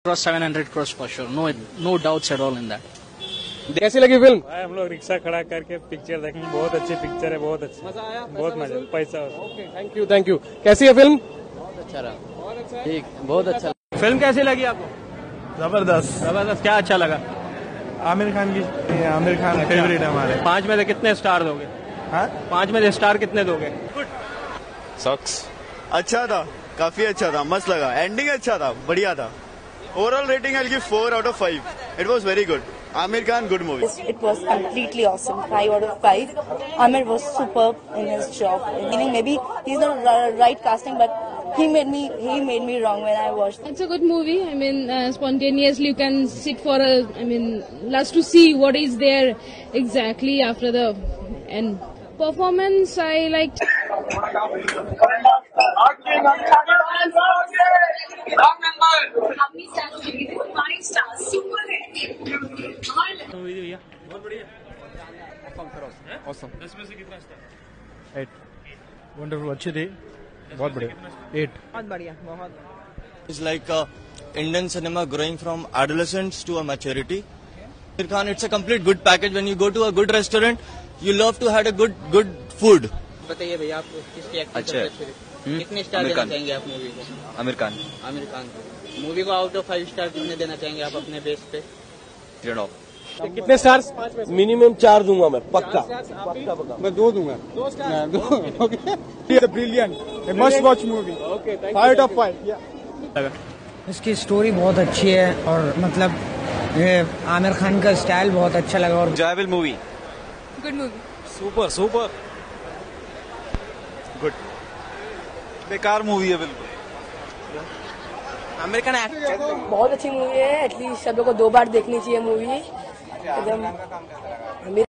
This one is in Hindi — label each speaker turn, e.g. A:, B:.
A: Across 700 crores for sure. No doubts at all in that.
B: कैसी लगी फिल्म?
C: हम लोग रिक्शा खड़ा करके पिक्चर देखेंगे। बहुत अच्छी पिक्चर है, बहुत अच्छी।
B: मजा आया?
C: बहुत मजा, पैसा।
B: Okay, thank you. कैसी है फिल्म?
D: बहुत अच्छा रहा। ठीक, बहुत अच्छा।
B: फिल्म कैसी लगी आपको?
E: जबरदस्त।
B: क्या अच्छा लगा?
E: आमिर खान फेवरेट है हमारे।
B: 5 में से कितने स्टार दोगे?
E: हाँ?
B: 5 में से स्टार कितने दोगे?
F: सक्स अच्छा था, काफी अच्छा था, मस्त लगा। एंडिंग अच्छा था, बढ़िया था। Overall rating I give 4 out of 5. It was very good. Amir Khan, good movie.
G: It was completely awesome. 5 out of 5. Amir was superb in his job. Meaning maybe he's not right casting, but he made me wrong when I watched.
H: It's a good movie. I mean, spontaneously you can sit for lust to see what is there exactly after the end. Performance I liked.
E: Wonderful, अच्छी थी, बहुत बढ़िया। 8
D: बहुत बढ़िया, बहुत।
F: It's like Indian cinema growing from adolescence to a maturity. Amir Khan, it's a complete good package. When you go to a good restaurant, you love to have a good food.
D: बताइए भैया, आप किसकी एक्टिंग
F: अच्छा है।
D: सबसे अच्छी? कितने स्टार देना चाहेंगे आप मूवी को?
F: आमिर खान
D: आमिर खान को मूवी को आउट ऑफ 5 स्टार कितने देना चाहेंगे आप अपने बेस पे?
F: 3 off.
B: कितने स्टार्स?
I: मिनिमम 4 दूंगा मैं, पक्का।
E: मैं 2 दूंगा। 2 brilliant, must watch movie. 5 out of 5.
J: इसकी स्टोरी बहुत अच्छी है और मतलब ये आमिर खान का स्टाइल बहुत अच्छा लगा और
F: Enjoyable movie.
H: Good movie.
E: Super.
F: Good. बेकार मूवी है बिल्कुल।
B: आमिर खान
G: बहुत अच्छी मूवी है। एटलीस्ट सभी को 2 बार देखनी चाहिए मूवी। एकदम